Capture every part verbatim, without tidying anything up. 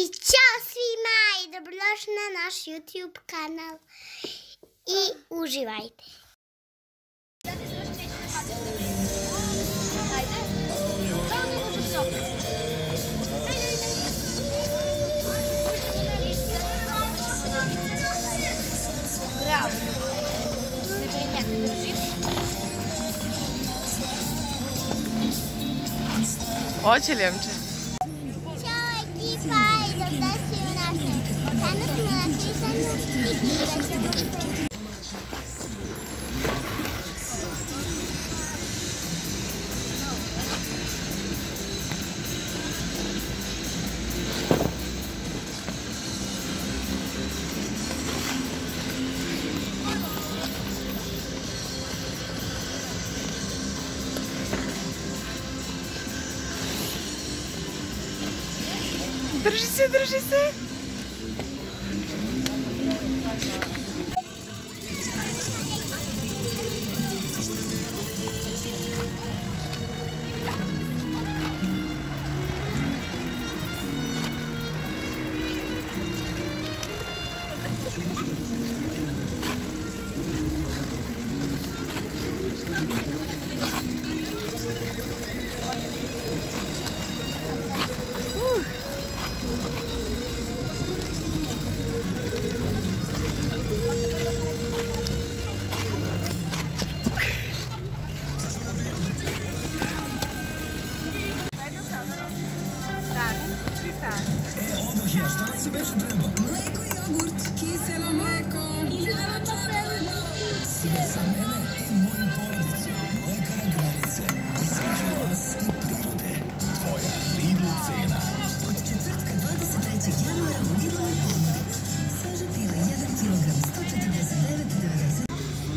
I ćao svima i dobrodošli na naš YouTube kanal i uživajte. Bravo. Hoće li Amče? Ćao ekipa i dobrodošli u naše. Danas smo na krisanju i plivat ćemo. Drži se, drži se. Ja, šta nam se beše treba? Mleko i jogurt, kiselo mleko. I za mene i moju porodicu. Mlekara Granice. Između vas i prirode. Tvoja Lidl cena. Od četvrtka dvadeset trećeg januara u Lidlovoj ponudi. Sveže pivo jedan kilogram sto četrdeset devet devedeset.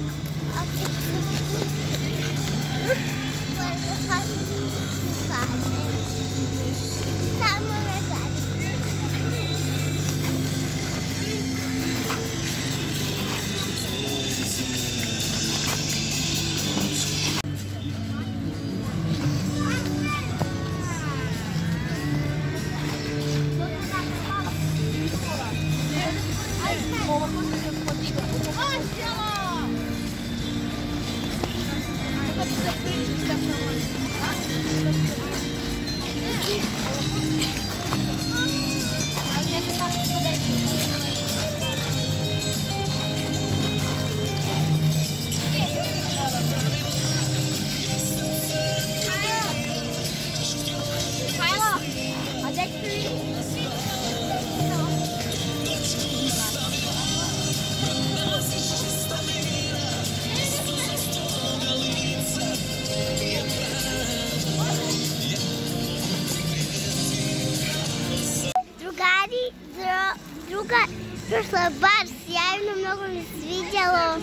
Druga, prošla bar sjajno, mnogo mi se sviđalo,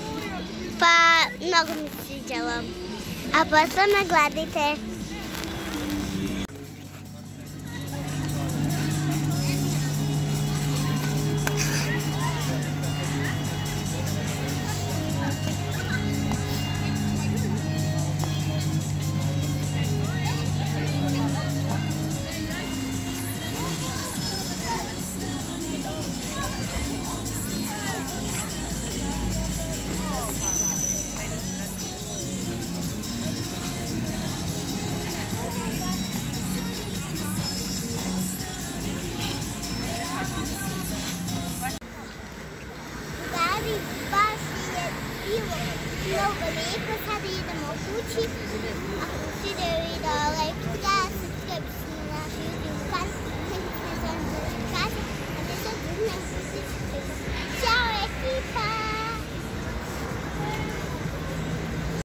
pa mnogo mi se sviđalo. A posle me gledajte. Mnogo lijepo, sada idemo kući, ako svi da